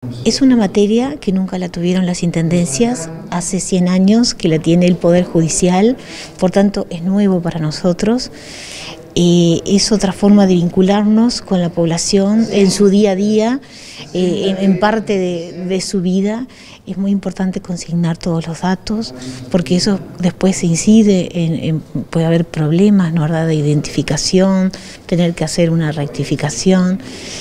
Es una materia que nunca la tuvieron las intendencias, hace 100 años que la tiene el Poder Judicial, por tanto es nuevo para nosotros. Es otra forma de vincularnos con la población en su día a día, en parte de su vida. Es muy importante consignar todos los datos, porque eso después se incide puede haber problemas, ¿no?, ¿verdad?, de identificación, tener que hacer una rectificación.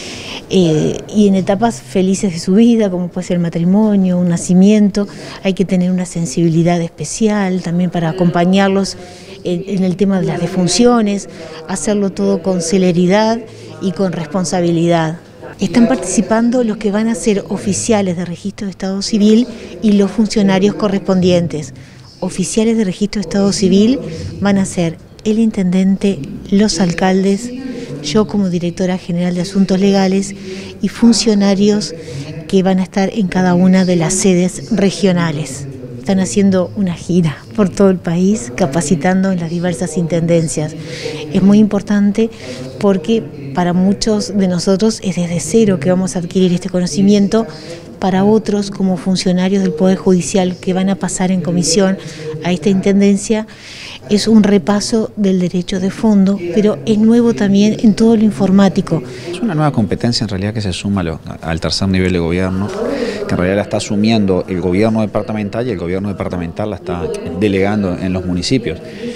Y en etapas felices de su vida, como puede ser el matrimonio, un nacimiento, hay que tener una sensibilidad especial también para acompañarlos en el tema de las defunciones, hacerlo todo con celeridad y con responsabilidad. Están participando los que van a ser oficiales de registro de Estado Civil y los funcionarios correspondientes. Oficiales de registro de Estado Civil van a ser el intendente, los alcaldes, yo como directora general de Asuntos Legales y funcionarios que van a estar en cada una de las sedes regionales. Están haciendo una gira por todo el país, capacitando en las diversas intendencias. Es muy importante porque para muchos de nosotros es desde cero que vamos a adquirir este conocimiento. Para otros, como funcionarios del Poder Judicial que van a pasar en comisión a esta intendencia, es un repaso del derecho de fondo, pero es nuevo también en todo lo informático. Es una nueva competencia en realidad que se suma al tercer nivel de gobierno, que en realidad la está asumiendo el gobierno departamental y el gobierno departamental la está delegando en los municipios.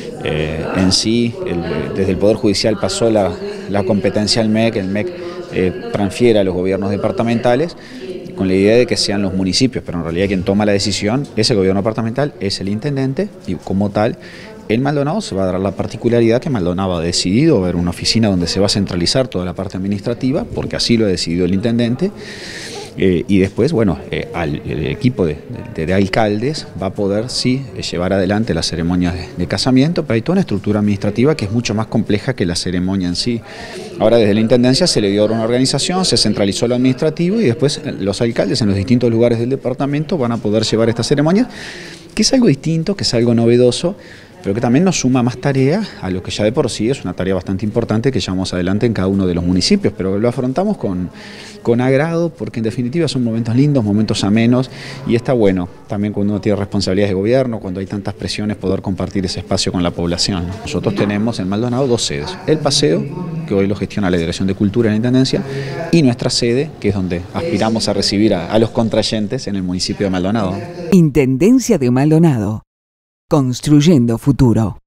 En sí, desde el Poder Judicial pasó la competencia al MEC, el MEC transfiere a los gobiernos departamentales con la idea de que sean los municipios, pero en realidad quien toma la decisión es el gobierno departamental, es el intendente, y como tal, en Maldonado se va a dar la particularidad que Maldonado ha decidido ver una oficina donde se va a centralizar toda la parte administrativa, porque así lo ha decidido el intendente, y después, bueno, el equipo de alcaldes va a poder, sí, llevar adelante las ceremonias de casamiento, pero hay toda una estructura administrativa que es mucho más compleja que la ceremonia en sí. Ahora desde la intendencia se le dio una organización, se centralizó lo administrativo y después los alcaldes en los distintos lugares del departamento van a poder llevar estas ceremonias, que es algo distinto, que es algo novedoso, pero que también nos suma más tarea a lo que ya de por sí es una tarea bastante importante que llevamos adelante en cada uno de los municipios, pero lo afrontamos con agrado, porque en definitiva son momentos lindos, momentos amenos, y está bueno también cuando uno tiene responsabilidades de gobierno, cuando hay tantas presiones, poder compartir ese espacio con la población. Nosotros tenemos en Maldonado 2 sedes: el paseo, que hoy lo gestiona la Dirección de Cultura en la Intendencia, y nuestra sede, que es donde aspiramos a recibir a los contrayentes en el municipio de Maldonado. Intendencia de Maldonado. Construyendo futuro.